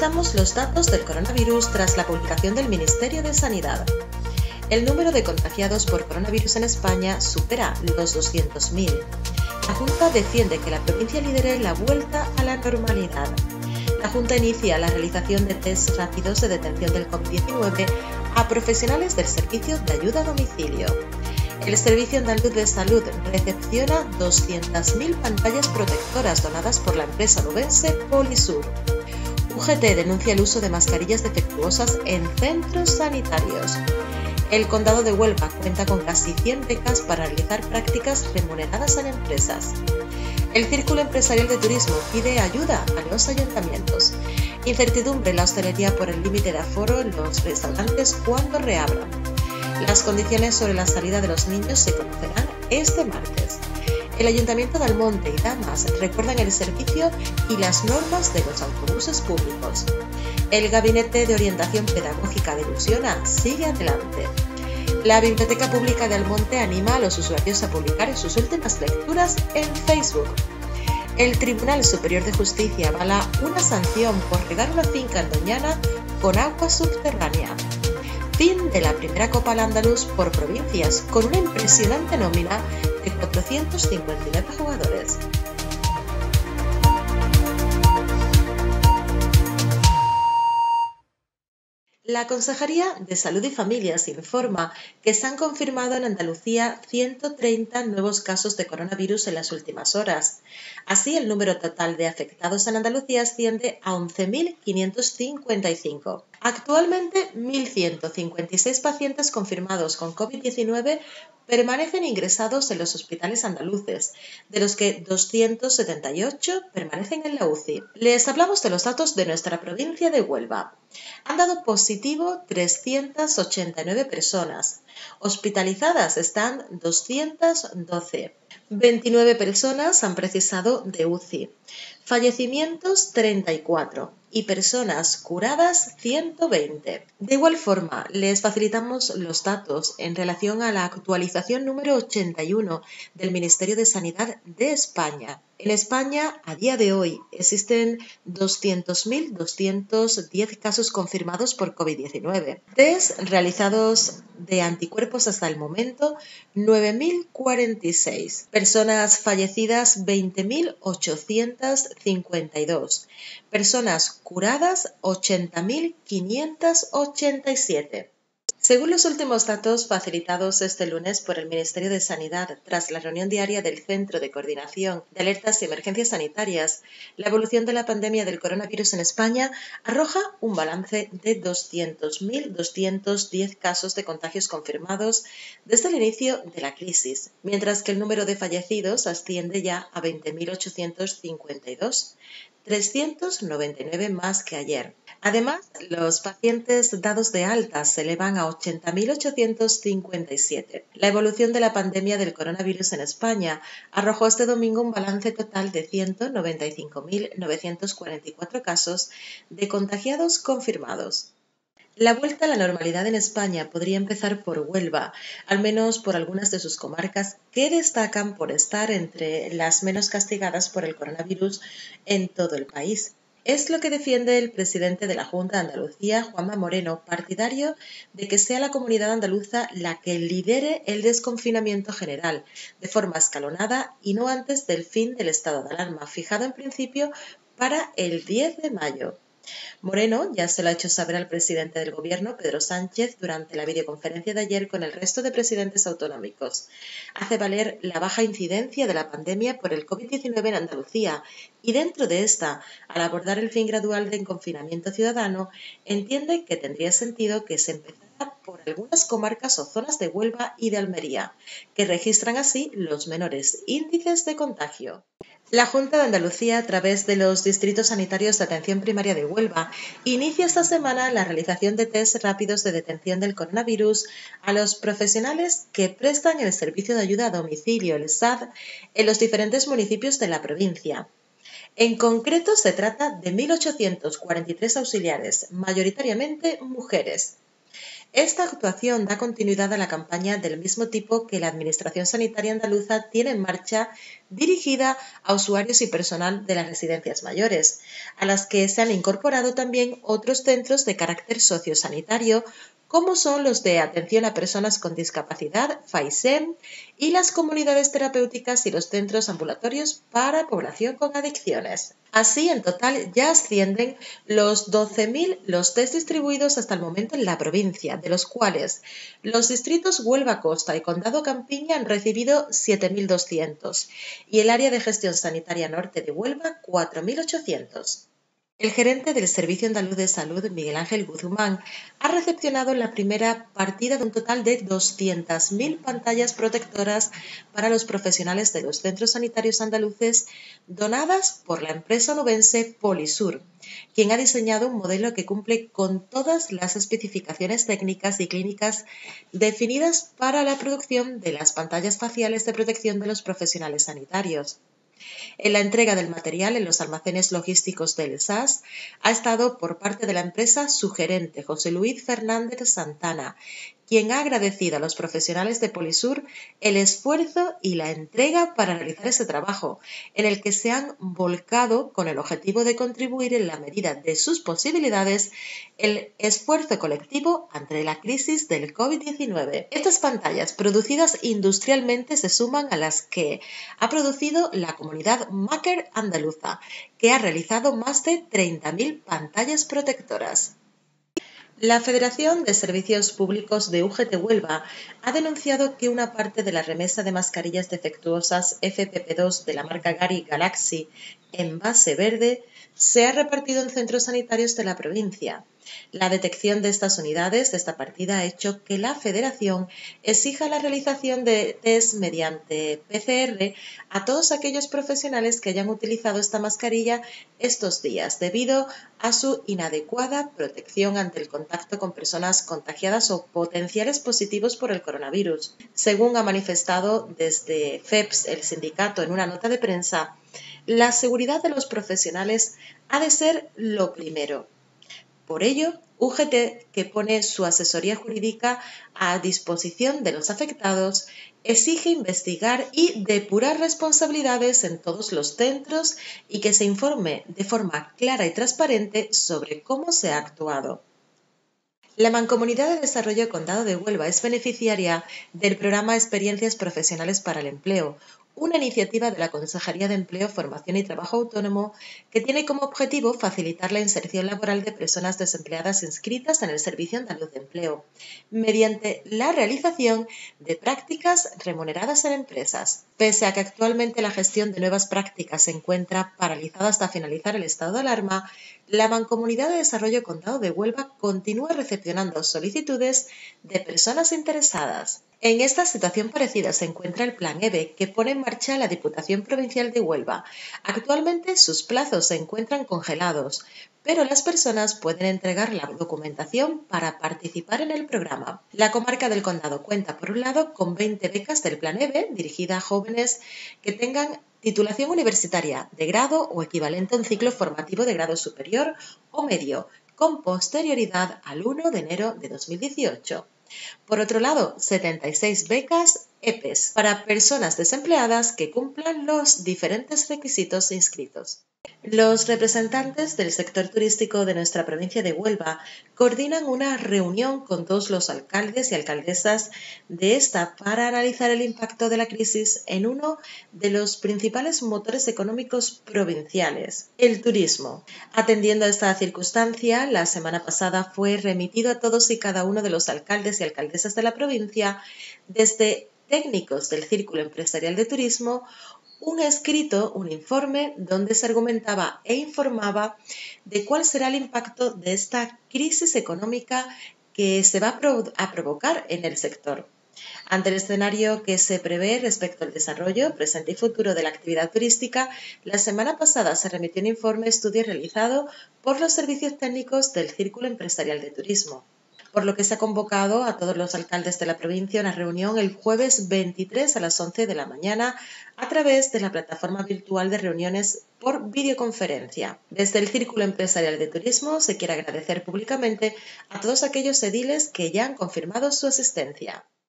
Actualizamos los datos del coronavirus tras la publicación del Ministerio de Sanidad. El número de contagiados por coronavirus en España supera los 200.000. La Junta defiende que la provincia lidere la vuelta a la normalidad. La Junta inicia la realización de test rápidos de detección del COVID-19 a profesionales del Servicio de Ayuda a Domicilio. El Servicio Andaluz de Salud recepciona 200.000 pantallas protectoras donadas por la empresa nubense Polisur. UGT denuncia el uso de mascarillas defectuosas en centros sanitarios. El Condado de Huelva cuenta con casi 100 becas para realizar prácticas remuneradas en empresas. El Círculo Empresarial de Turismo pide ayuda a los ayuntamientos. Incertidumbre en la hostelería por el límite de aforo en los restaurantes cuando reabran. Las condiciones sobre la salida de los niños se conocerán este martes. El Ayuntamiento de Almonte y Damas recuerdan el servicio y las normas de los autobuses públicos. El Gabinete de Orientación Pedagógica de Ilusiona sigue adelante. La Biblioteca Pública de Almonte anima a los usuarios a publicar sus últimas lecturas en Facebook. El Tribunal Superior de Justicia avala una sanción por regar una finca en Doñana con agua subterránea. Fin de la primera Copa Al-Ándalus por provincias, con una impresionante nómina de 459 jugadores. La Consejería de Salud y Familias informa que se han confirmado en Andalucía 130 nuevos casos de coronavirus en las últimas horas. Así, el número total de afectados en Andalucía asciende a 11.555. Actualmente, 1.156 pacientes confirmados con COVID-19 permanecen ingresados en los hospitales andaluces, de los que 278 permanecen en la UCI. Les hablamos de los datos de nuestra provincia de Huelva. Han dado positivo 389 personas. Hospitalizadas están 212. 29 personas han precisado de UCI. Fallecimientos 34 y personas curadas 120. De igual forma, les facilitamos los datos en relación a la actualización número 81 del Ministerio de Sanidad de España. En España, a día de hoy, existen 200.210 casos confirmados por COVID-19. Test realizados de anticuerpos hasta el momento, 9.046. Personas fallecidas, 20.852. Personas curadas, 80.587. Según los últimos datos facilitados este lunes por el Ministerio de Sanidad tras la reunión diaria del Centro de Coordinación de Alertas y Emergencias Sanitarias, la evolución de la pandemia del coronavirus en España arroja un balance de 200.210 casos de contagios confirmados desde el inicio de la crisis, mientras que el número de fallecidos asciende ya a 20.852. 399 más que ayer. Además, los pacientes dados de alta se elevan a 80.857. La evolución de la pandemia del coronavirus en España arrojó este domingo un balance total de 195.944 casos de contagiados confirmados. La vuelta a la normalidad en España podría empezar por Huelva, al menos por algunas de sus comarcas que destacan por estar entre las menos castigadas por el coronavirus en todo el país. Es lo que defiende el presidente de la Junta de Andalucía, Juanma Moreno, partidario de que sea la comunidad andaluza la que lidere el desconfinamiento general, de forma escalonada y no antes del fin del estado de alarma, fijado en principio para el 10 de mayo. Moreno ya se lo ha hecho saber al presidente del Gobierno, Pedro Sánchez, durante la videoconferencia de ayer con el resto de presidentes autonómicos. Hace valer la baja incidencia de la pandemia por el COVID-19 en Andalucía y dentro de esta, al abordar el fin gradual del confinamiento ciudadano, entiende que tendría sentido que se empezara por algunas comarcas o zonas de Huelva y de Almería, que registran así los menores índices de contagio. La Junta de Andalucía, a través de los distritos sanitarios de atención primaria de Huelva, inicia esta semana la realización de test rápidos de detección del coronavirus a los profesionales que prestan el servicio de ayuda a domicilio, el SAD, en los diferentes municipios de la provincia. En concreto, se trata de 1.843 auxiliares, mayoritariamente mujeres. Esta actuación da continuidad a la campaña del mismo tipo que la Administración Sanitaria Andaluza tiene en marcha dirigida a usuarios y personal de las residencias mayores, a las que se han incorporado también otros centros de carácter sociosanitario, como son los de atención a personas con discapacidad, FAISEM, y las comunidades terapéuticas y los centros ambulatorios para población con adicciones. Así, en total, ya ascienden los 12.000 los test distribuidos hasta el momento en la provincia, de los cuales los distritos Huelva Costa y Condado Campiña han recibido 7.200 y el área de gestión sanitaria norte de Huelva 4.800. El gerente del Servicio Andaluz de Salud, Miguel Ángel Guzmán, ha recepcionado la primera partida de un total de 200.000 pantallas protectoras para los profesionales de los centros sanitarios andaluces, donadas por la empresa onubense Polisur, quien ha diseñado un modelo que cumple con todas las especificaciones técnicas y clínicas definidas para la producción de las pantallas faciales de protección de los profesionales sanitarios. En la entrega del material en los almacenes logísticos del SAS ha estado por parte de la empresa su gerente, José Luis Fernández Santana, quien ha agradecido a los profesionales de Polisur el esfuerzo y la entrega para realizar ese trabajo, en el que se han volcado con el objetivo de contribuir en la medida de sus posibilidades el esfuerzo colectivo ante la crisis del COVID-19. Estas pantallas producidas industrialmente se suman a las que ha producido la comunidad Maker andaluza, que ha realizado más de 30.000 pantallas protectoras. La Federación de Servicios Públicos de UGT Huelva ha denunciado que una parte de la remesa de mascarillas defectuosas FPP2 de la marca Gari Galaxy en base verde se ha repartido en centros sanitarios de la provincia. La detección de estas unidades de esta partida ha hecho que la Federación exija la realización de test mediante PCR a todos aquellos profesionales que hayan utilizado esta mascarilla estos días debido a su inadecuada protección ante el contacto con personas contagiadas o potenciales positivos por el coronavirus. Según ha manifestado desde FEPS el sindicato en una nota de prensa, la seguridad de los profesionales ha de ser lo primero. Por ello, UGT, que pone su asesoría jurídica a disposición de los afectados, exige investigar y depurar responsabilidades en todos los centros y que se informe de forma clara y transparente sobre cómo se ha actuado. La Mancomunidad de Desarrollo Condado de Huelva es beneficiaria del programa Experiencias Profesionales para el Empleo, una iniciativa de la Consejería de Empleo, Formación y Trabajo Autónomo que tiene como objetivo facilitar la inserción laboral de personas desempleadas inscritas en el Servicio Andaluz de Empleo, mediante la realización de prácticas remuneradas en empresas. Pese a que actualmente la gestión de nuevas prácticas se encuentra paralizada hasta finalizar el estado de alarma, la Mancomunidad de Desarrollo Condado de Huelva continúa recepcionando solicitudes de personas interesadas. En esta situación parecida se encuentra el Plan EVE que pone en marcha la Diputación Provincial de Huelva. Actualmente sus plazos se encuentran congelados, pero las personas pueden entregar la documentación para participar en el programa. La comarca del Condado cuenta, por un lado, con 20 becas del Plan EVE dirigida a jóvenes que tengan titulación universitaria de grado o equivalente a un ciclo formativo de grado superior o medio, con posterioridad al 1 de enero de 2018. Por otro lado, 76 becas EPES para personas desempleadas que cumplan los diferentes requisitos inscritos. Los representantes del sector turístico de nuestra provincia de Huelva coordinan una reunión con todos los alcaldes y alcaldesas de esta para analizar el impacto de la crisis en uno de los principales motores económicos provinciales, el turismo. Atendiendo a esta circunstancia, la semana pasada fue remitido a todos y cada uno de los alcaldes y alcaldesas de la provincia, desde técnicos del Círculo Empresarial de Turismo, un escrito, un informe, donde se argumentaba e informaba de cuál será el impacto de esta crisis económica que se va a provocar en el sector. Ante el escenario que se prevé respecto al desarrollo presente y futuro de la actividad turística, la semana pasada se remitió un informe estudio realizado por los servicios técnicos del Círculo Empresarial de Turismo, por lo que se ha convocado a todos los alcaldes de la provincia a una reunión el jueves 23 a las 11 de la mañana a través de la plataforma virtual de reuniones por videoconferencia. Desde el Círculo Empresarial de Turismo se quiere agradecer públicamente a todos aquellos ediles que ya han confirmado su asistencia.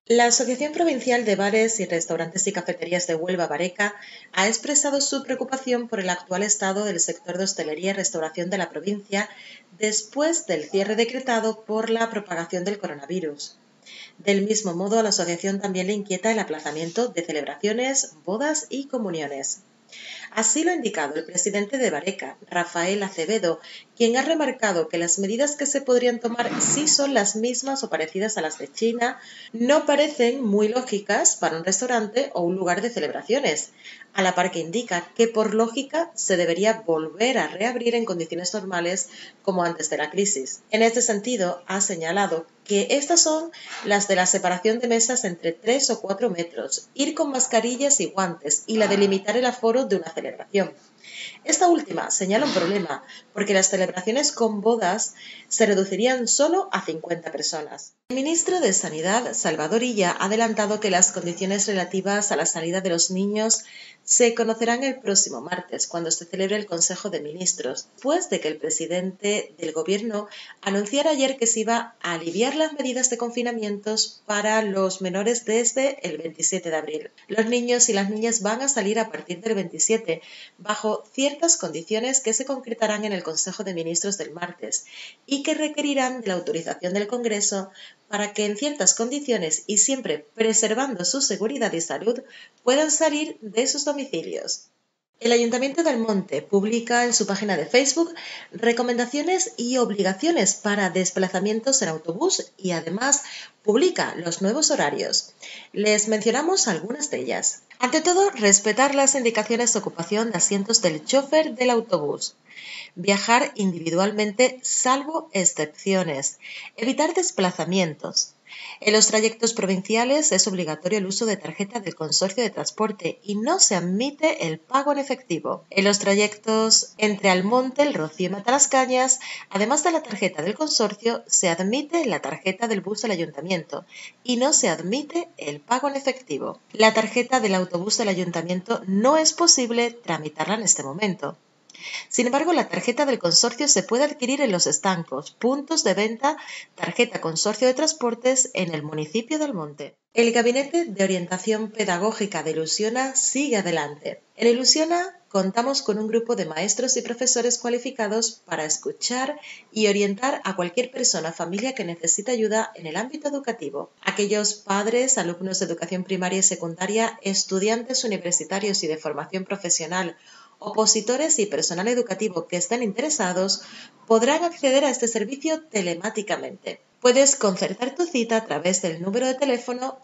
La Asociación Provincial de Bares y Restaurantes y Cafeterías de Huelva Bareca ha expresado su preocupación por el actual estado del sector de hostelería y restauración de la provincia después del cierre decretado por la propagación del coronavirus. Del mismo modo, a la asociación también le inquieta el aplazamiento de celebraciones, bodas y comuniones. Así lo ha indicado el presidente de Bareca, Rafael Acevedo, quien ha remarcado que las medidas que se podrían tomar si son las mismas o parecidas a las de China, no parecen muy lógicas para un restaurante o un lugar de celebraciones, a la par que indica que por lógica se debería volver a reabrir en condiciones normales como antes de la crisis. En este sentido, ha señalado que estas son las de la separación de mesas entre 3 o 4 metros, ir con mascarillas y guantes y la de limitar el aforo de una celebración. Esta última señala un problema, porque las celebraciones con bodas se reducirían solo a 50 personas. El ministro de Sanidad, Salvador Illa, ha adelantado que las condiciones relativas a la salida de los niños se conocerán el próximo martes, cuando se celebre el Consejo de Ministros, después de que el presidente del Gobierno anunciara ayer que se iba a aliviar las medidas de confinamientos para los menores desde el 27 de abril. Los niños y las niñas van a salir a partir del 27, bajo ciertas condiciones que se concretarán en el Consejo de Ministros del martes y que requerirán de la autorización del Congreso para que en ciertas condiciones y siempre preservando su seguridad y salud puedan salir de sus domicilios. El Ayuntamiento de Almonte publica en su página de Facebook recomendaciones y obligaciones para desplazamientos en autobús y además publica los nuevos horarios. Les mencionamos algunas de ellas. Ante todo, respetar las indicaciones de ocupación de asientos del chofer del autobús. Viajar individualmente salvo excepciones. Evitar desplazamientos. En los trayectos provinciales es obligatorio el uso de tarjeta del Consorcio de Transporte y no se admite el pago en efectivo. En los trayectos entre Almonte, El Rocío y Matalascañas, además de la tarjeta del consorcio, se admite la tarjeta del bus del ayuntamiento y no se admite el pago en efectivo. La tarjeta del autobús del ayuntamiento no es posible tramitarla en este momento. Sin embargo, la tarjeta del consorcio se puede adquirir en los estancos, puntos de venta, tarjeta consorcio de transportes en el municipio de Almonte. El Gabinete de Orientación Pedagógica de Ilusiona sigue adelante. En Ilusiona contamos con un grupo de maestros y profesores cualificados para escuchar y orientar a cualquier persona o familia que necesite ayuda en el ámbito educativo. Aquellos padres, alumnos de educación primaria y secundaria, estudiantes universitarios y de formación profesional, opositores y personal educativo que estén interesados podrán acceder a este servicio telemáticamente. Puedes concertar tu cita a través del número de teléfono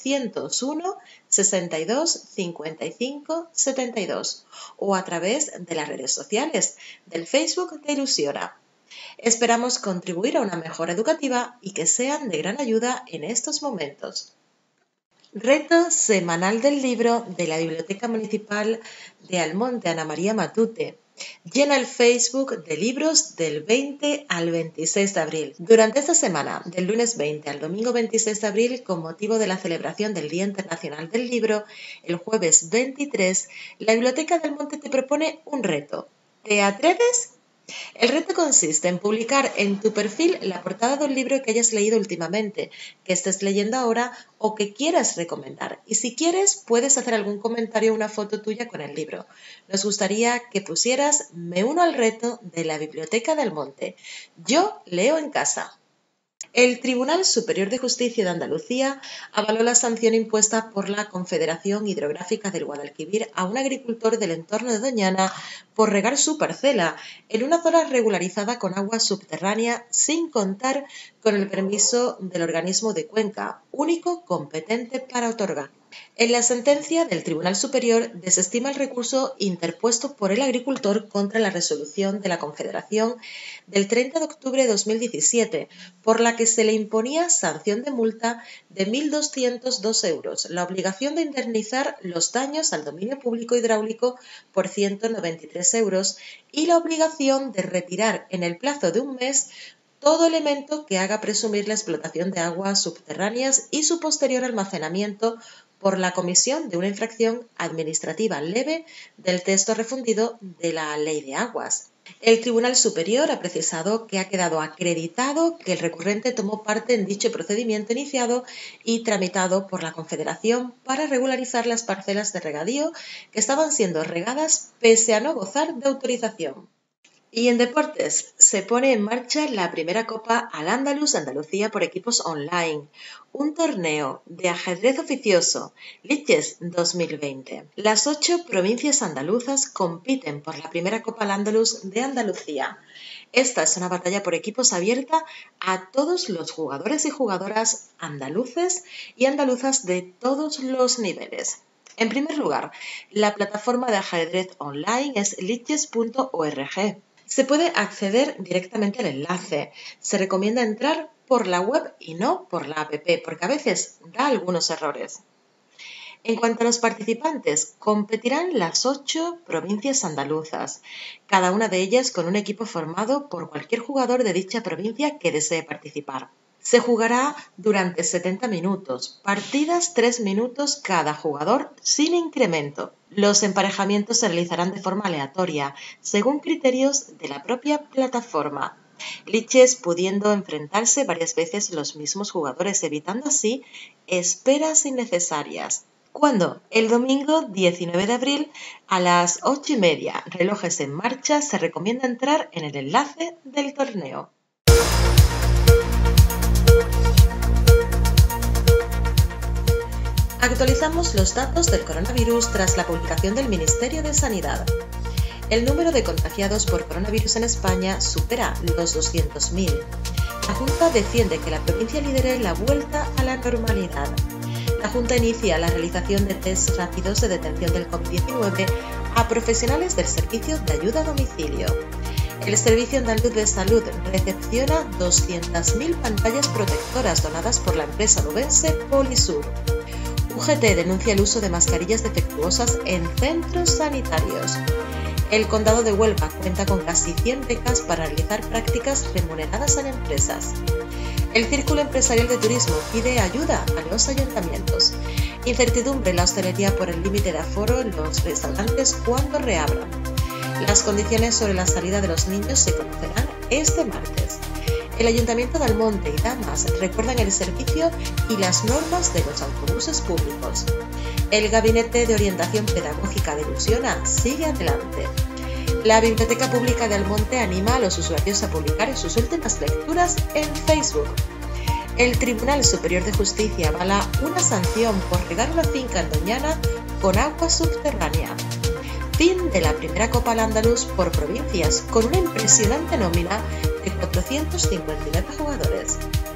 601 62 55 72 o a través de las redes sociales del Facebook de Ilusiona. Esperamos contribuir a una mejora educativa y que sean de gran ayuda en estos momentos. Reto semanal del libro de la Biblioteca Municipal de Almonte, Ana María Matute. Llena el Facebook de libros del 20 al 26 de abril. Durante esta semana, del lunes 20 al domingo 26 de abril, con motivo de la celebración del Día Internacional del Libro, el jueves 23, la Biblioteca de Almonte te propone un reto. ¿Te atreves? El reto consiste en publicar en tu perfil la portada de un libro que hayas leído últimamente, que estés leyendo ahora o que quieras recomendar. Y si quieres, puedes hacer algún comentario o una foto tuya con el libro. Nos gustaría que pusieras "Me uno al reto de la Biblioteca del Monte. Yo leo en casa". El Tribunal Superior de Justicia de Andalucía avaló la sanción impuesta por la Confederación Hidrográfica del Guadalquivir a un agricultor del entorno de Doñana por regar su parcela en una zona regularizada con agua subterránea sin contar con el permiso del organismo de Cuenca, único competente para otorgar. En la sentencia del Tribunal Superior desestima el recurso interpuesto por el agricultor contra la resolución de la Confederación del 30 de octubre de 2017, por la que se le imponía sanción de multa de 1.202 euros, la obligación de indemnizar los daños al dominio público hidráulico por 193 euros y la obligación de retirar en el plazo de un mes todo elemento que haga presumir la explotación de aguas subterráneas y su posterior almacenamiento por la comisión de una infracción administrativa leve del texto refundido de la Ley de Aguas. El Tribunal Superior ha precisado que ha quedado acreditado que el recurrente tomó parte en dicho procedimiento iniciado y tramitado por la Confederación para regularizar las parcelas de regadío que estaban siendo regadas pese a no gozar de autorización. Y en deportes, se pone en marcha la primera Copa Al-Ándalus Andalucía por equipos online, un torneo de ajedrez oficioso, Liches 2020. Las 8 provincias andaluzas compiten por la primera Copa Al-Ándalus de Andalucía. Esta es una batalla por equipos abierta a todos los jugadores y jugadoras andaluces y andaluzas de todos los niveles. En primer lugar, la plataforma de ajedrez online es liches.org. Se puede acceder directamente al enlace. Se recomienda entrar por la web y no por la app, porque a veces da algunos errores. En cuanto a los participantes, competirán las 8 provincias andaluzas, cada una de ellas con un equipo formado por cualquier jugador de dicha provincia que desee participar. Se jugará durante 70 minutos, partidas 3 minutos cada jugador sin incremento. Los emparejamientos se realizarán de forma aleatoria, según criterios de la propia plataforma. Liches pudiendo enfrentarse varias veces los mismos jugadores, evitando así esperas innecesarias. ¿Cuándo? El domingo 19 de abril a las 8:30, relojes en marcha, se recomienda entrar en el enlace del torneo. Actualizamos los datos del coronavirus tras la publicación del Ministerio de Sanidad. El número de contagiados por coronavirus en España supera los 200.000. La Junta defiende que la provincia lidere la vuelta a la normalidad. La Junta inicia la realización de test rápidos de detección del COVID-19 a profesionales del servicio de ayuda a domicilio. El Servicio Andaluz de Salud recepciona 200.000 pantallas protectoras donadas por la empresa onubense Polisur. UGT denuncia el uso de mascarillas defectuosas en centros sanitarios. El Condado de Huelva cuenta con casi 100 becas para realizar prácticas remuneradas en empresas. El Círculo Empresarial de Turismo pide ayuda a los ayuntamientos. Incertidumbre en la hostelería por el límite de aforo en los restaurantes cuando reabran. Las condiciones sobre la salida de los niños se conocerán este martes. El Ayuntamiento de Almonte y Damas recuerdan el servicio y las normas de los autobuses públicos. El Gabinete de Orientación Pedagógica de Ilusiona sigue adelante. La Biblioteca Pública de Almonte anima a los usuarios a publicar sus últimas lecturas en Facebook. El Tribunal Superior de Justicia avala una sanción por regar una finca en Doñana con agua subterránea. Fin de la primera Copa Al-Ándalus por provincias, con una impresionante nómina de 459 jugadores.